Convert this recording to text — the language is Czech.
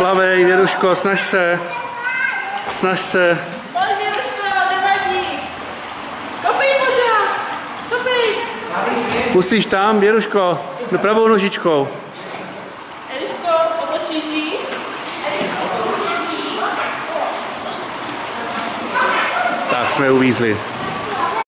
Plavej, Věruško, snaž se. Snaž se. Pojď, Věruško, nevadí. Kopej možná. Kopej. Pustíš tam, Věruško, do pravou nožičkou. Eliško, otočíš jí. Tak jsme uvízli.